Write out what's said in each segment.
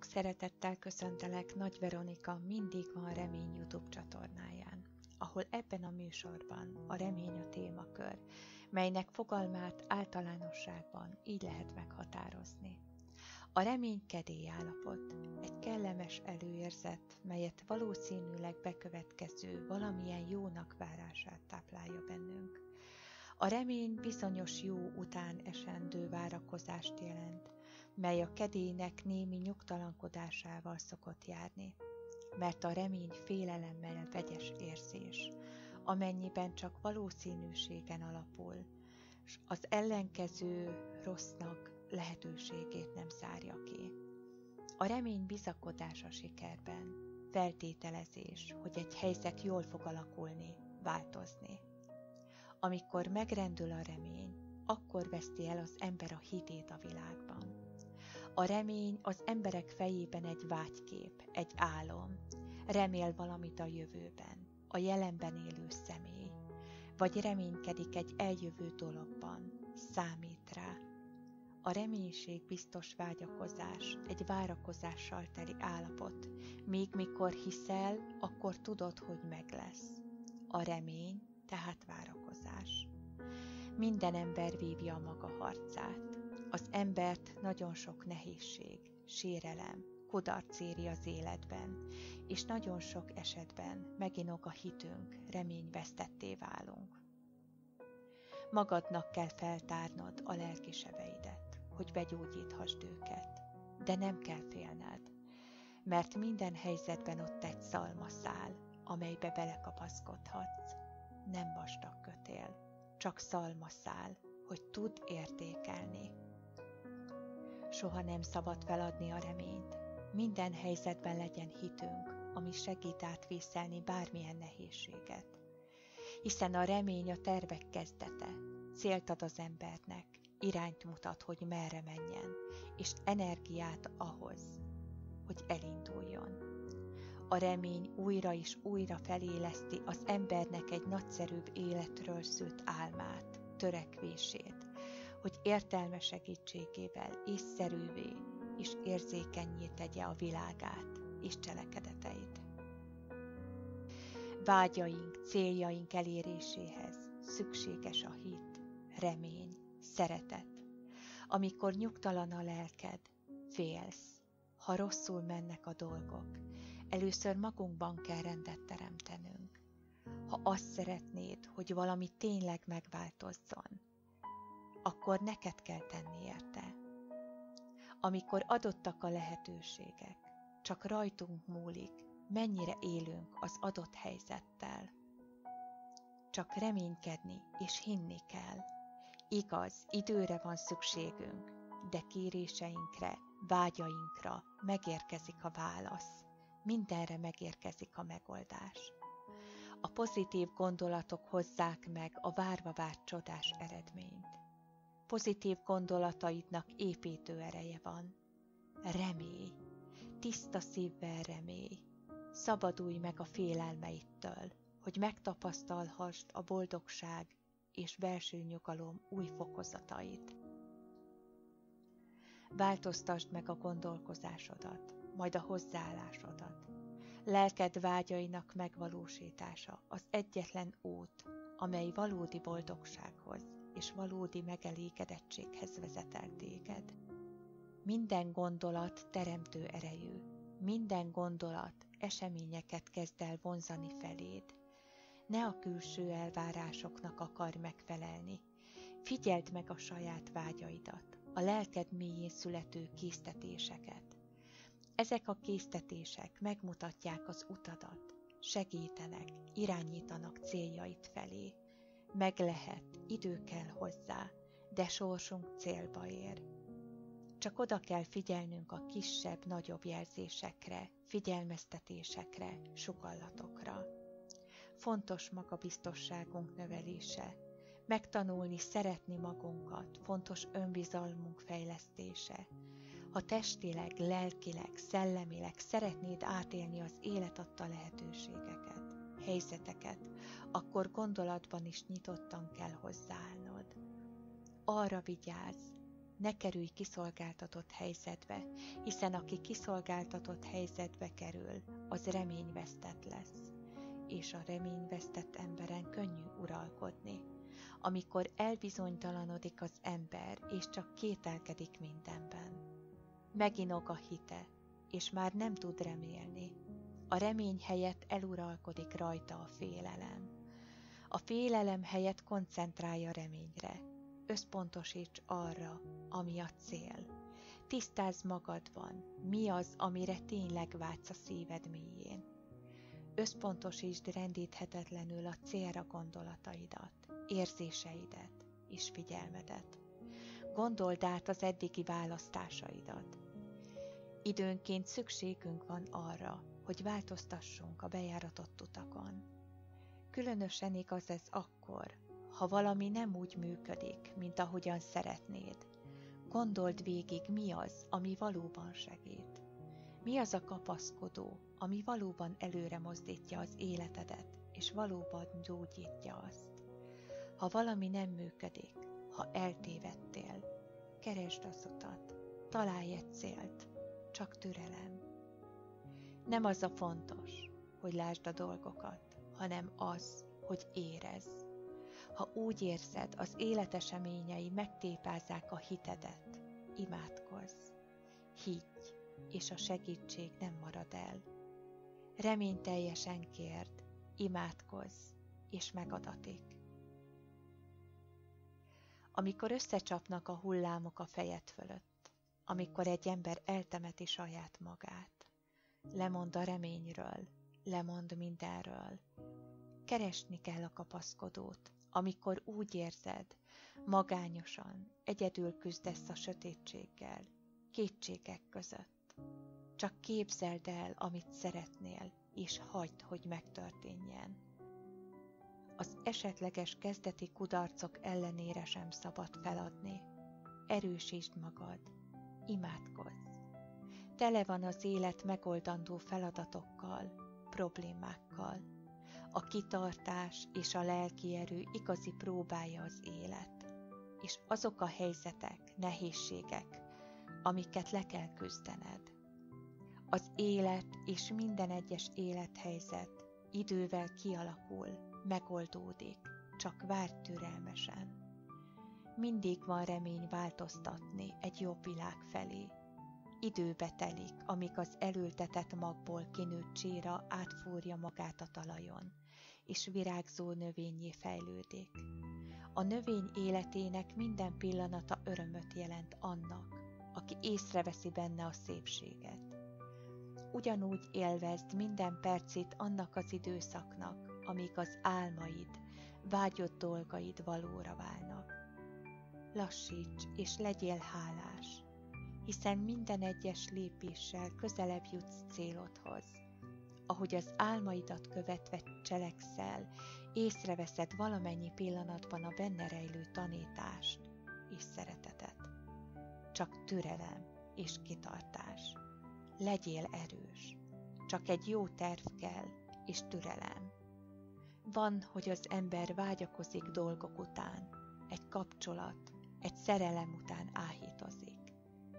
szeretettel köszöntelek Nagy Veronika Mindig van remény YouTube csatornáján, ahol ebben a műsorban a remény a témakör, melynek fogalmát általánosságban így lehet meghatározni. A remény kedélyállapot, egy kellemes előérzet, melyet valószínűleg bekövetkező valamilyen jónak várását táplálja bennünk. A remény bizonyos jó után esendő várakozást jelent, mely a kedélynek némi nyugtalankodásával szokott járni, mert a remény félelemmel vegyes érzés, amennyiben csak valószínűségen alapul, s az ellenkező rossznak lehetőségét nem zárja ki. A remény bizakodás a sikerben, feltételezés, hogy egy helyzet jól fog alakulni, változni. Amikor megrendül a remény, akkor veszti el az ember a hitét a világban. A remény az emberek fejében egy vágykép, egy álom, remél valamit a jövőben, a jelenben élő személy, vagy reménykedik egy eljövő dologban, számít rá. A reménység biztos vágyakozás, egy várakozással teli állapot, míg mikor hiszel, akkor tudod, hogy meg lesz. A remény, tehát várakozás. Minden ember vívja a maga harcát. Az embert nagyon sok nehézség, sérelem, kudarc éri az életben, és nagyon sok esetben meginog a hitünk, reményvesztetté válunk. Magadnak kell feltárnod a lelki sebeidet, hogy begyógyíthasd őket, de nem kell félned, mert minden helyzetben ott egy szalmaszál, amelybe belekapaszkodhatsz. Nem vastag kötél, csak szalmaszál, hogy tud értékelni. Soha nem szabad feladni a reményt. Minden helyzetben legyen hitünk, ami segít átvészelni bármilyen nehézséget. Hiszen a remény a tervek kezdete, célt ad az embernek, irányt mutat, hogy merre menjen, és energiát ahhoz, hogy elinduljon. A remény újra és újra feléleszti az embernek egy nagyszerűbb életről szült álmát, törekvését, hogy értelme segítségével észszerűvé és érzékennyé tegye a világát és cselekedeteit. Vágyaink, céljaink eléréséhez szükséges a hit, remény, szeretet. Amikor nyugtalan a lelked, félsz, ha rosszul mennek a dolgok, először magunkban kell rendet teremtenünk. Ha azt szeretnéd, hogy valami tényleg megváltozzon, akkor neked kell tenni érte. Amikor adottak a lehetőségek, csak rajtunk múlik, mennyire élünk az adott helyzettel. Csak reménykedni és hinni kell. Igaz, időre van szükségünk, de kéréseinkre, vágyainkra megérkezik a válasz. Mindenre megérkezik a megoldás. A pozitív gondolatok hozzák meg a várva várt csodás eredményt. Pozitív gondolataidnak építő ereje van. Remélj, tiszta szívvel remélj. Szabadulj meg a félelmeidtől, hogy megtapasztalhassd a boldogság és belső nyugalom új fokozatait. Változtasd meg a gondolkozásodat, majd a hozzáállásodat. Lelked vágyainak megvalósítása az egyetlen út, amely valódi boldogsághoz és valódi megelégedettséghez vezet el téged. Minden gondolat teremtő erejű, minden gondolat eseményeket kezd el vonzani feléd. Ne a külső elvárásoknak akarj megfelelni. Figyeld meg a saját vágyaidat, a lelked mélyén születő késztetéseket. Ezek a késztetések megmutatják az utadat, segítenek, irányítanak céljaid felé. Meg lehet, idő kell hozzá, de sorsunk célba ér. Csak oda kell figyelnünk a kisebb, nagyobb jelzésekre, figyelmeztetésekre, sugallatokra. Fontos magabiztosságunk növelése, megtanulni szeretni magunkat, fontos önbizalmunk fejlesztése. Ha testileg, lelkileg, szellemileg szeretnéd átélni az élet adta lehetőségeket, helyzeteket, akkor gondolatban is nyitottan kell hozzáállnod. Arra vigyázz, ne kerülj kiszolgáltatott helyzetbe, hiszen aki kiszolgáltatott helyzetbe kerül, az reményvesztett lesz, és a reményvesztett emberen könnyű uralkodni. Amikor elbizonytalanodik az ember, és csak kételkedik mindenben. Meginog a hite, és már nem tud remélni. A remény helyett eluralkodik rajta a félelem. A félelem helyett koncentrálj a reményre. Összpontosíts arra, ami a cél. Tisztázd magadban, mi az, amire tényleg vágysz a szíved mélyén. Összpontosítsd rendíthetetlenül a célra gondolataidat, érzéseidet és figyelmedet. Gondold át az eddigi választásaidat. Időnként szükségünk van arra, hogy változtassunk a bejáratott utakon. Különösen igaz ez akkor, ha valami nem úgy működik, mint ahogyan szeretnéd. Gondold végig, mi az, ami valóban segít. Mi az a kapaszkodó, ami valóban előre mozdítja az életedet, és valóban gyógyítja azt. Ha valami nem működik, ha eltévedtél, keresd az utat, találj egy célt, csak türelem. Nem az a fontos, hogy lásd a dolgokat, hanem az, hogy érezd. Ha úgy érzed, az élet eseményei megtépázzák a hitedet, imádkozz, higgy, és a segítség nem marad el. Reményteljesen kérd, imádkozz, és megadatik. Amikor összecsapnak a hullámok a fejed fölött, amikor egy ember eltemeti saját magát, lemond a reményről, lemond mindenről, keresni kell a kapaszkodót, amikor úgy érzed, magányosan, egyedül küzdesz a sötétséggel, kétségek között. Csak képzeld el, amit szeretnél, és hagyd, hogy megtörténjen. Az esetleges kezdeti kudarcok ellenére sem szabad feladni. Erősítsd magad, imádkozz. Tele van az élet megoldandó feladatokkal, problémákkal. A kitartás és a lelki erő igazi próbája az élet, és azok a helyzetek, nehézségek, amiket le kell küzdened. Az élet és minden egyes élethelyzet idővel kialakul, megoldódik, csak várj türelmesen. Mindig van remény változtatni egy jobb világ felé. Időbe telik, amíg az elültetett magból kinőtt csíra átfúrja magát a talajon, és virágzó növényé fejlődik. A növény életének minden pillanata örömöt jelent annak, aki észreveszi benne a szépséget. Ugyanúgy élvezd minden percét annak az időszaknak, amíg az álmaid, vágyott dolgaid valóra válnak. Lassíts és legyél hálás, hiszen minden egyes lépéssel közelebb jutsz célodhoz. Ahogy az álmaidat követve cselekszel, észreveszed valamennyi pillanatban a benne rejlő tanítást és szeretetet. Csak türelem és kitartás. Legyél erős. Csak egy jó terv kell, és türelem. Van, hogy az ember vágyakozik dolgok után, egy kapcsolat, egy szerelem után áhítozik.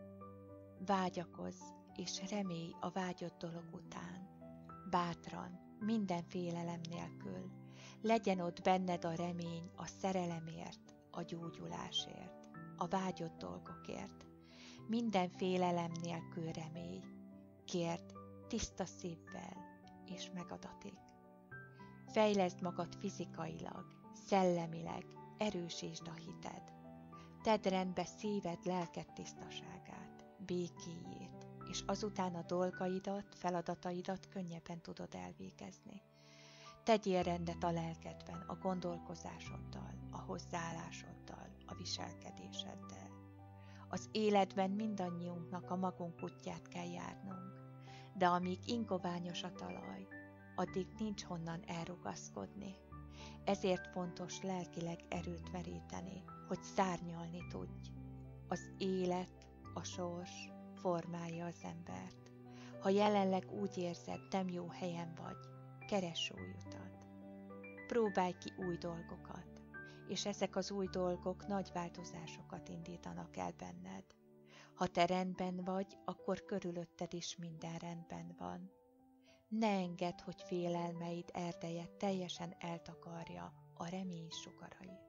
Vágyakozz, és remélj a vágyott dolog után. Bátran, minden félelem nélkül. Legyen ott benned a remény a szerelemért, a gyógyulásért, a vágyott dolgokért. Minden félelem nélkül remélj. Kérd tiszta szívvel, és megadatik. Fejleszd magad fizikailag, szellemileg, erősítsd a hited. Tedd rendbe szíved, lelked tisztaságát, békéjét, és azután a dolgaidat, feladataidat könnyebben tudod elvégezni. Tegyél rendet a lelkedben, a gondolkozásoddal, a hozzáállásoddal, a viselkedéseddel. Az életben mindannyiunknak a magunk útját kell járnunk, de amíg ingoványos a talaj, addig nincs honnan elrugaszkodni. Ezért fontos lelkileg erőt meríteni, hogy szárnyalni tudj. Az élet, a sors formálja az embert. Ha jelenleg úgy érzed, nem jó helyen vagy, keress új utat. Próbálj ki új dolgokat. és ezek az új dolgok nagy változásokat indítanak el benned. Ha te rendben vagy, akkor körülötted is minden rendben van. Ne engedd, hogy félelmeid erdeje teljesen eltakarja a remény sugarait.